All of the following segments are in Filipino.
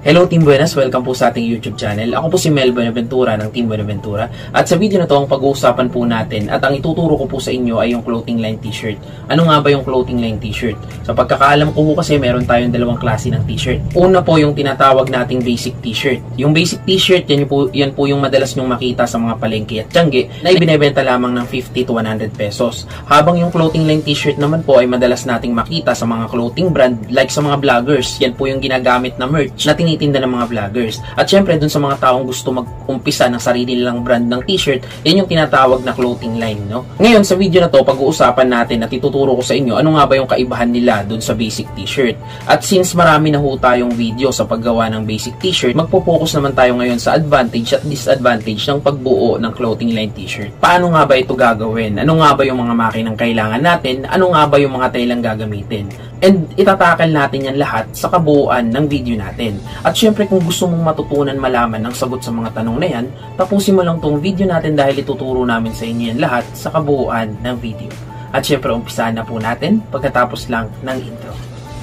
Hello Team Buenas, welcome po sa ating YouTube channel. Ako po si Mel Buenaventura ng Team Buenaventura. At sa video na to, ang pag-uusapan po natin at ang ituturo ko po sa inyo ay yung clothing line t-shirt. Ano nga ba yung clothing line t-shirt? Sa pagkakaalam ko po kasi meron tayong dalawang klase ng t-shirt. Una po yung tinatawag nating basic t-shirt. Yung basic t-shirt, yan po yung madalas nyong makita sa mga palengke at tiangge na ibinebenta lamang ng 50 to 100 pesos. Habang yung clothing line t-shirt naman po ay madalas nating makita sa mga clothing brand like sa mga vloggers. Yan po yung ginagamit na merch na tinitinda ng mga vloggers. At syempre dun sa mga taong gusto mag-umpisa ng sarili nilang brand ng t-shirt, yan yung tinatawag na clothing line, no? Ngayon sa video na to, pag-uusapan natin at ituturo ko sa inyo ano nga ba yung kaibahan nila dun sa basic t-shirt. At since marami na ho tayong video sa paggawa ng basic t-shirt, magpo-focus naman tayo ngayon sa advantage at disadvantage ng pagbuo ng clothing line t-shirt. Paano nga ba ito gagawin? Ano nga ba yung mga makinang kailangan natin? Ano nga ba yung mga telang gagamitin? And itatakal natin yan lahat sa kabuuan ng video natin. At syempre kung gusto mong matutunan malaman ang sagot sa mga tanong na yan, tapusin mo lang tong video natin dahil ituturo namin sa inyo yan lahat sa kabuuan ng video. At syempre umpisahan na po natin pagkatapos lang ng intro.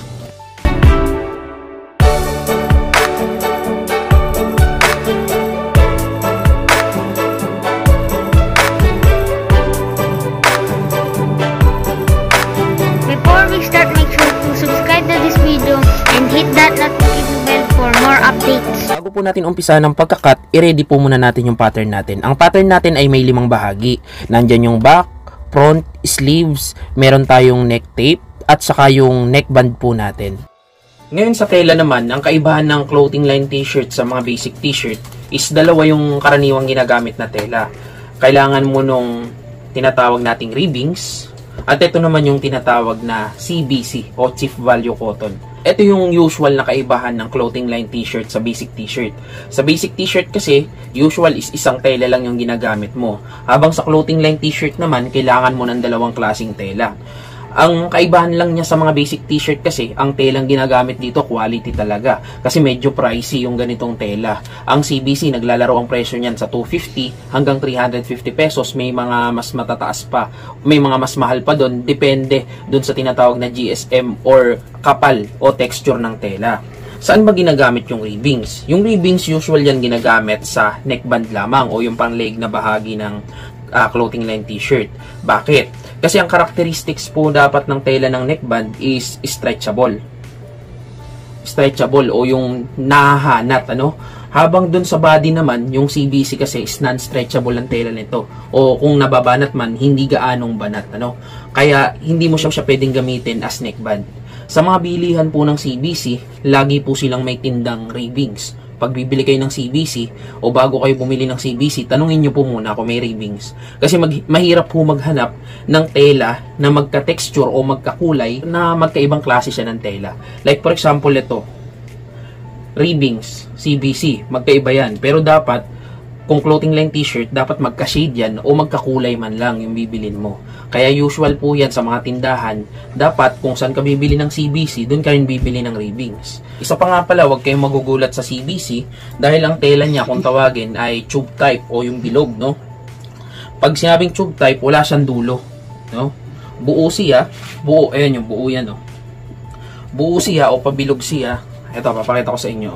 Bago po natin umpisa ng pagkakat, i-ready po muna natin yung pattern natin. Ang pattern natin ay may 5 bahagi. Nandyan yung back, front, sleeves, meron tayong neck tape, at saka yung neckband po natin. Ngayon sa tela naman, ang kaibahan ng clothing line t-shirt sa mga basic t-shirt is dalawa yung karaniwang ginagamit na tela. Kailangan mo nung tinatawag nating ribbings, at ito naman yung tinatawag na CVC o Chief Value Cotton. Ito yung usual na kaibahan ng clothing line t-shirt sa basic t-shirt. Sa basic t-shirt kasi, usual is isang tela lang yung ginagamit mo. Habang sa clothing line t-shirt naman, kailangan mo ng dalawang klaseng tela. Ang kaibahan lang niya sa mga basic t-shirt kasi, ang telang ginagamit dito quality talaga. Kasi medyo pricey yung ganitong tela. Ang CBC, naglalaro ang presyo niyan sa 250 hanggang 350 pesos. May mga mas matataas pa. May mga mas mahal pa doon. Depende doon sa tinatawag na GSM or kapal o texture ng tela. Saan ba ginagamit yung ribbings? Yung ribbings usual yan ginagamit sa neckband lamang o yung pang-leg na bahagi ng clothing line t-shirt. Bakit? Kasi ang characteristics po dapat ng tela ng neckband is stretchable. Stretchable o yung nahahanat, ano? Habang dun sa body naman, yung CBC kasi is non-stretchable ang tela nito. O kung nababanat man, hindi gaanong banat, ano? Kaya hindi mo siya pwedeng gamitin as neckband. Sa mga bilihan po ng CBC, lagi po silang may tindang ribbings. Pag bibili kayo ng CBC o bago kayo bumili ng CBC, tanungin nyo po muna kung may ribbings. Kasi mahirap po maghanap ng tela na magka-texture o magkakulay na magkaibang klase siya ng tela. Like for example ito, ribbings, CBC, magkaiba yan. Pero dapat, kung clothing line t-shirt, dapat magka-shade yan o magkakulay man lang yung bibilin mo. Kaya usual po yan sa mga tindahan, dapat kung saan ka bibili ng CBC, doon ka rin bibili ng ribbings. Isa pa nga pala, huwag kayong magugulat sa CBC dahil ang tela niya kung tawagin ay tube type o yung bilog, no? Pag sinabing tube type, wala siyang dulo, no? Buo siya, buo, ayan yung buo yan, no? Buo siya o pabilog siya. Ito, papakita ko sa inyo.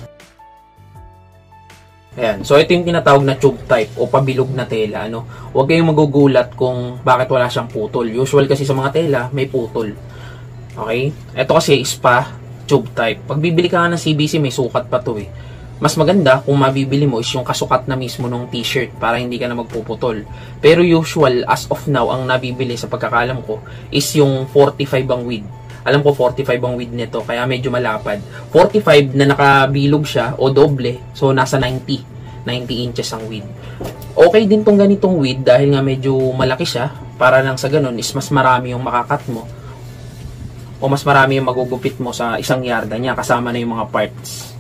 Ayan. So, ito yung tinatawag na tube type o pabilog na tela. Ano? Huwag kayong magugulat kung bakit wala siyang putol. Usual kasi sa mga tela, may putol. Okay? Ito kasi is pa tube type. Pag bibili ka nga ng CBC, may sukat pa to eh. Mas maganda kung mabibili mo is yung kasukat na mismo ng t-shirt para hindi ka na magpuputol. Pero usual, as of now, ang nabibili sa pagkakalam ko is yung 45 ang width. Alam ko 45 ang width nito, kaya medyo malapad. 45 na nakabilog siya o doble, so nasa 90 inches ang width. Okay din tong ganitong width dahil nga medyo malaki siya, para lang sa ganun is mas marami yung makakat mo o mas marami yung magugupit mo sa isang yarda niya kasama na yung mga parts.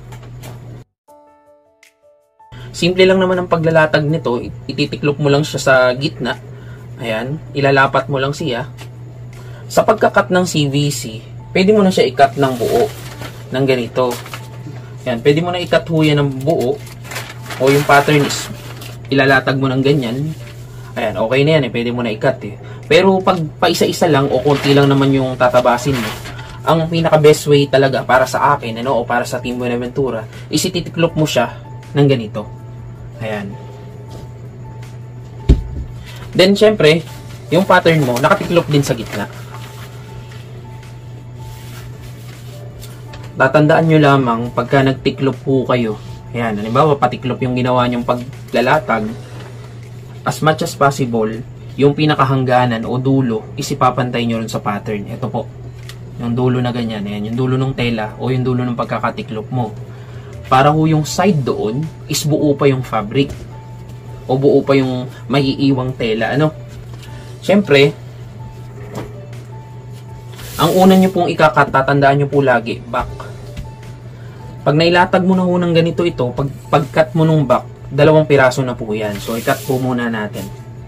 Simple lang naman ang paglalatag nito, ititiklop mo lang siya sa gitna. Ayan, ilalapat mo lang siya. Sa pagkakat ng CVC, pwede mo na siya i-cut ng buo ng ganito. Yan, pwede mo na i-cut ho yan ng buo o yung pattern is ilalatag mo ng ganyan. Ayan, okay na yan eh. Pwede mo na i-cut eh. Pero pag paisa-isa lang o konti lang naman yung tatabasin mo, ang pinaka best way talaga para sa akin, ano, o para sa Team Buenaventura, is ititiklop mo siya ng ganito. Ayan. Then, syempre, yung pattern mo, nakatiklop din sa gitna. Tatandaan nyo lamang, pagka nagtiklop po kayo, ayan, halimbawa, patiklop yung ginawa nyong paglalatag, as much as possible, yung pinakahangganan o dulo, isipapantay nyo rin sa pattern. Ito po. Yung dulo na ganyan, ayan, yung dulo ng tela o yung dulo ng pagkakatiklop mo. Para ho yung side doon is buo pa yung fabric o buo pa yung maiiwang tela, ano. Syempre, ang una nyo pong ikakat, tatandaan nyo po lagi, back. Pag nailatag mo na ho ng ganito ito, pag-cut mo nung back, 2 piraso na po yan. So, i-cut po muna natin.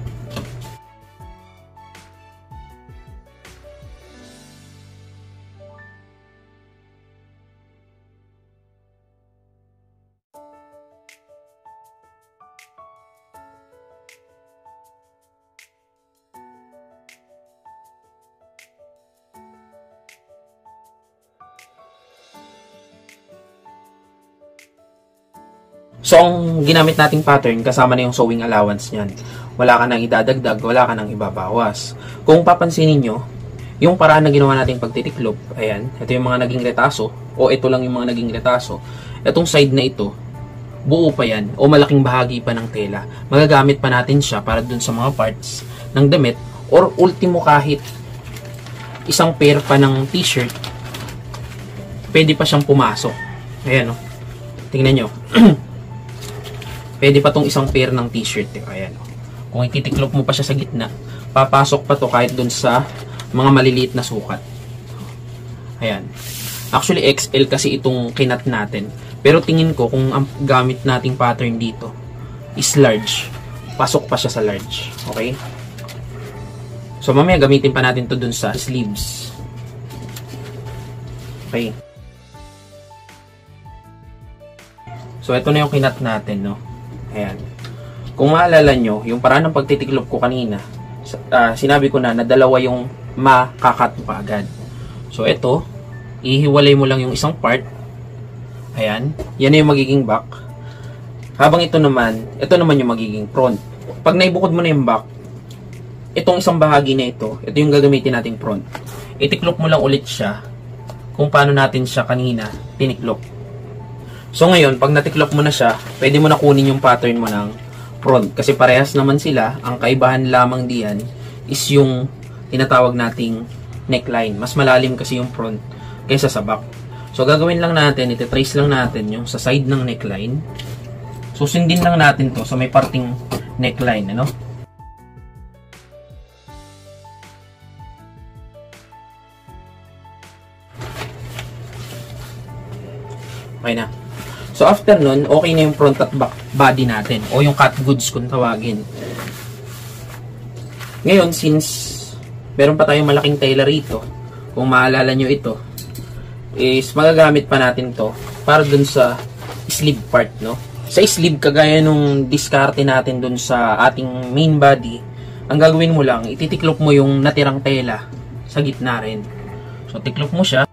So, ang ginamit nating pattern, kasama na yung sewing allowance niyan. Wala ka nang idadagdag, wala ka nang ibabawas. Kung papansinin nyo, yung paraan na ginawa nating pagtitiklop, ayan, ito yung mga naging retaso, o ito lang yung mga naging retaso. Itong side na ito, buo pa yan, o malaking bahagi pa ng tela. Magagamit pa natin siya para dun sa mga parts ng damit, or ultimo kahit isang pair pa ng t-shirt, pwede pa siyang pumasok. Ayan, o. Tingnan nyo. Pwede pa tong isang pair ng t-shirt. Ayan. Kung ititiklop mo pa siya sa gitna, papasok pa to kahit dun sa mga maliliit na sukat. Ayan. Actually, XL kasi itong kinat natin. Pero tingin ko, kung ang gamit nating pattern dito is large, pasok pa siya sa large. Okay? So, mamaya gamitin pa natin to dun sa sleeves. Okay. So, ito na yung kinat natin, no? Ayan. Kung maalala nyo, yung paraan ng pagtitiklop ko kanina, sinabi ko na 2 yung makakat pa agad. So, ito, ihiwalay mo lang yung isang part. Ayan. Yan na yung magiging back. Habang ito naman yung magiging front. Pag naibukod mo na yung back, itong isang bahagi na ito yung gagamitin nating front. Itiklop mo lang ulit siya kung paano natin siya kanina tiniklop. So ngayon, pag natiklop mo na siya, pwede mo na kunin yung pattern mo ng front. Kasi parehas naman sila. Ang kaibahan lamang diyan is yung tinatawag nating neckline. Mas malalim kasi yung front kaysa sa back. So gagawin lang natin, iti-trace lang natin yung sa side ng neckline. Susundin lang natin to sa may parting neckline, ano? Okay na. So, after nun, okay na yung front at back body natin. O yung cut goods kung tawagin. Ngayon, since meron pa tayong malaking tela rito, kung maalala nyo ito, is magagamit pa natin to para dun sa sleeve part, no? Sa sleeve, kagaya nung diskarte natin dun sa ating main body, ang gagawin mo lang, ititiklop mo yung natirang tela sa gitna rin. So, tiklop mo siya.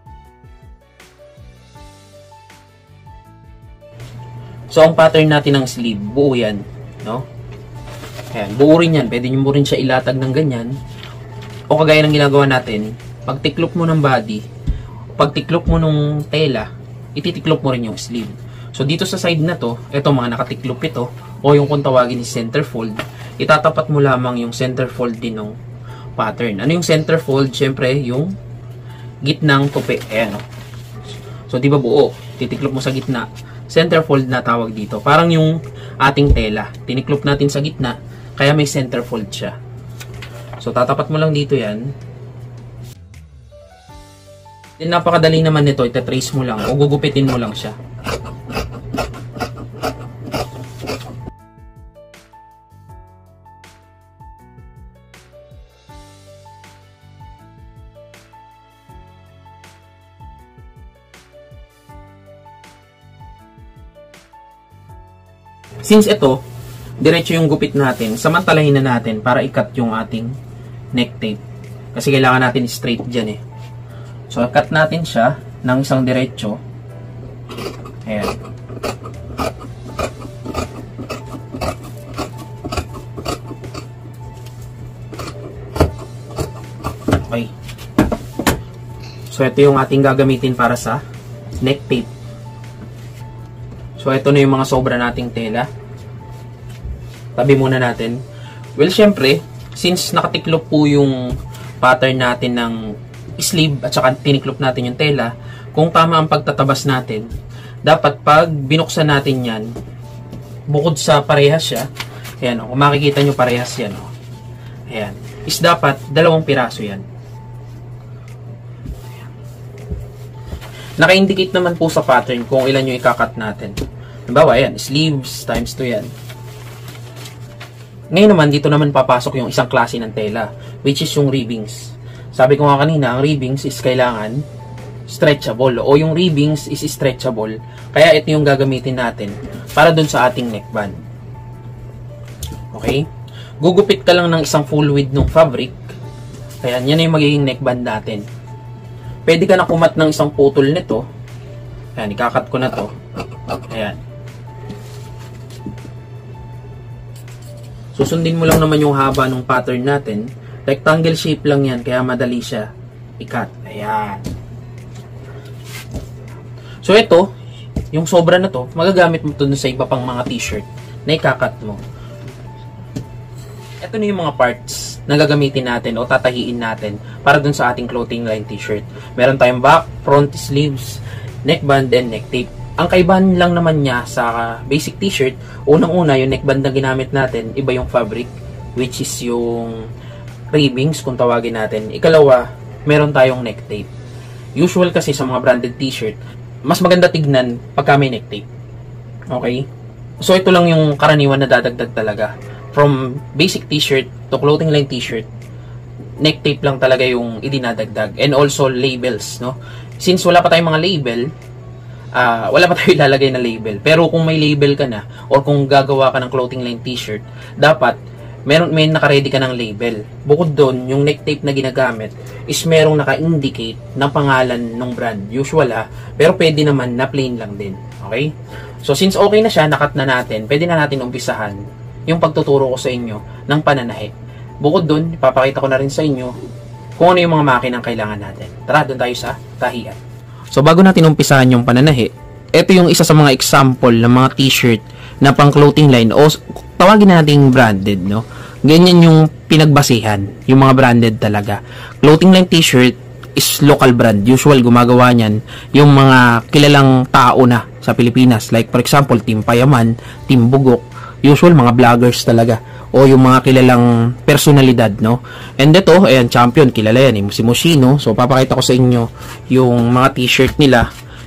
So, ang pattern natin ng sleeve, buo yan, no? Ayan, buo rin yan. Pwede nyo mo rin siya ilatag ng ganyan. O kagaya ng ginagawa natin, pag tiklop mo ng body, pag tiklop mo ng tela, ititiklop mo rin yung sleeve. So, dito sa side na to, ito mga nakatiklop ito, o yung kung tawagin is center fold, itatapat mo lamang yung center fold din ng pattern. Ano yung center fold? Siyempre, yung gitnang tupi. Ayan, no? So, di ba buo? Titiklop mo sa gitna. Center fold na tawag dito. Parang yung ating tela. Tiniklop natin sa gitna, kaya may center fold siya. So, tatapat mo lang dito yan. Then, napakadali naman nito. Itatrace mo lang o gugupitin mo lang siya. Since ito, diretso yung gupit natin, samantalahin na natin para i-cut yung ating neck tape. Kasi kailangan natin straight dyan eh. So, So, cut natin siya ng isang diretso. Ayan. Okay. So, ito yung ating gagamitin para sa neck tape. So, ito na yung mga sobra nating tela. Tabi muna natin. Well, syempre, since nakatiklop po yung pattern natin ng sleeve at saka tiniklop natin yung tela, kung tama ang pagtatabas natin, dapat pag binuksan natin yan, bukod sa parehas siya, ayan o, kung makikita nyo parehas yan o, ayan, is dapat 2 piraso yan. Naka-indicate naman po sa pattern kung ilan yung ikakat natin. Halimbawa, ayan, sleeves times 2 yan. Ngayon naman, dito naman papasok yung isang klase ng tela, which is yung ribbings. Sabi ko nga kanina, ang ribbings is kailangan stretchable, o yung ribbings is stretchable. Kaya ito yung gagamitin natin para dun sa ating neckband. Okay? Gugupit ka lang ng isang full width ng fabric. Ayan, yan yung magiging neckband natin. Pwede ka na kumat ng isang putol nito. Ayan, ikakat ko na to. Ayan. Susundin mo lang naman yung haba ng pattern natin. Rectangle shape lang yan, kaya madali siya i-cut. Ayan. So, ito, yung sobra na to, magagamit mo to sa iba pang mga t-shirt na ikakat mo. Ito na yung mga parts na gagamitin natin o tatahiin natin para dun sa ating clothing line t-shirt. Meron tayong back, front sleeves, neckband, and neck tape. Ang kaibahan lang naman niya sa basic t-shirt, unang-una yung neckband na ginamit natin, iba yung fabric, which is yung ribbings kung tawagin natin. Ikalawa, meron tayong neck tape. Usual kasi sa mga branded t-shirt, mas maganda tignan pagka may neck tape. Okay? So ito lang yung karaniwan na dadagdag talaga. From basic t-shirt to clothing line t-shirt, neck tape lang talaga yung idinadagdag. And also labels, no? Since wala pa tayong mga label, wala pa tayo ilalagay na label. Pero kung may label ka na, or kung gagawa ka ng clothing line t-shirt, dapat may naka-ready ka ng label. Bukod doon, yung neck tape na ginagamit is merong naka-indicate ng pangalan ng brand. Usual pero pwede naman na plain lang din. Okay? So since okay na siya, nakat na natin, pwede na natin umpisahan yung pagtuturo ko sa inyo ng pananahi. Bukod doon, ipapakita ko na rin sa inyo kung ano yung mga makinang kailangan natin. Tara, doon tayo sa tahian. So bago natin umpisahan yung pananahi, ito yung isa sa mga example ng mga t-shirt na pang clothing line o tawagin nating branded, no? Ganyan yung pinagbasihan, yung mga branded talaga. Clothing line t-shirt is local brand. Usual gumagawa niyan yung mga kilalang tao na sa Pilipinas. Like for example, Team Payaman, Team Bugok. Usual mga vloggers talaga o yung mga kilalang personalidad, no? And ito, ayan, champion, kilala yan, si Moschino. So papakita ko sa inyo yung mga t-shirt nila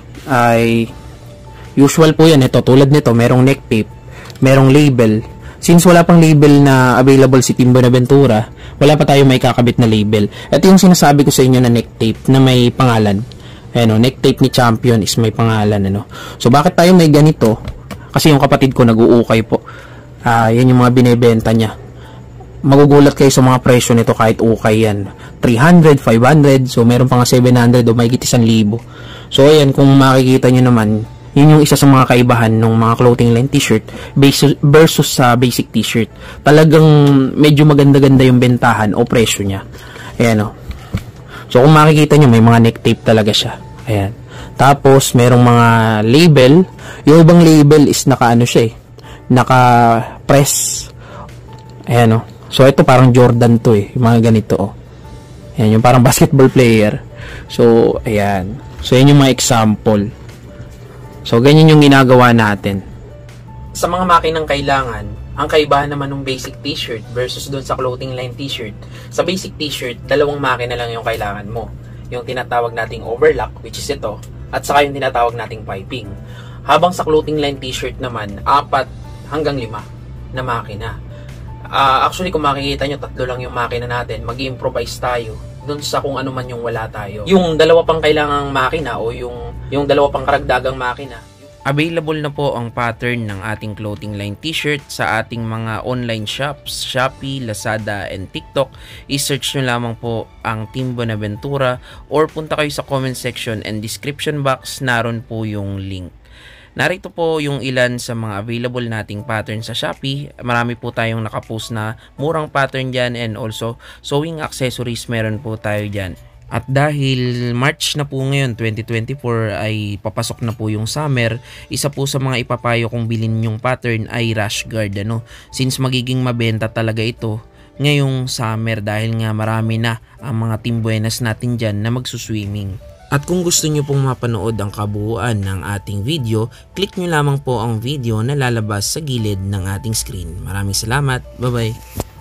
ay usual po yan. Ito, tulad nito, merong neck tape, merong label. Since wala pang label na available si Team Buenaventura, wala pa tayo may kakabit na label. Ito yung sinasabi ko sa inyo na neck tape na may pangalan. Ayan, neck tape ni champion is may pangalan, ano? So bakit tayo may ganito? Kasi yung kapatid ko nag-uukay po. Yan yung mga binebenta niya. Magugulat kayo sa mga presyo nito kahit ukay yan. 300, 500, so meron pa nga 700 o mahigit 1,000. So ayan, kung makikita nyo naman, yun yung isa sa mga kaibahan ng mga clothing line t-shirt versus sa basic t-shirt. Talagang medyo maganda-ganda yung bentahan o presyo niya. Ayan o. So kung makikita nyo, may mga neck tape talaga siya. Ayan. Tapos, merong mga label. Yung ibang label is naka-ano siya naka-press. Ayan o. So, ito parang Jordan to yung mga ganito Ayan, yung parang basketball player. So, ayan. So, yan yung mga example. So, ganyan yung ginagawa natin. Sa mga makinang kailangan, ang kaibahan naman ng basic t-shirt versus doon sa clothing line t-shirt. Sa basic t-shirt, 2 makina lang yung kailangan mo. Yung tinatawag nating overlock, which is ito, at saka yung tinatawag nating piping. Habang sa clothing line t-shirt naman, 4 hanggang 5 na makina. Actually, kung makikita nyo, 3 lang yung makina natin. Mag-improvise tayo dun sa kung ano man yung wala tayo. Yung 2 pang kailangang makina o yung 2 pang karagdagang makina, Available na po ang pattern ng ating clothing line t-shirt sa ating mga online shops, Shopee, Lazada, and TikTok. I-search nyo lamang po ang Team Buenaventura or punta kayo sa comment section and description box, naroon po yung link. Narito po yung ilan sa mga available nating pattern sa Shopee. Marami po tayong nakapost na murang pattern dyan, and also sewing accessories meron po tayo dyan. At dahil March na po ngayon, 2024, ay papasok na po yung summer, isa po sa mga ipapayo kong bilhin yung pattern ay rash guard. Since magiging mabenta talaga ito ngayong summer dahil nga marami na ang mga Team Buenas natin dyan na magsuswimming. At kung gusto nyo pong mapanood ang kabuuan ng ating video, click nyo lamang po ang video na lalabas sa gilid ng ating screen. Maraming salamat. Bye-bye!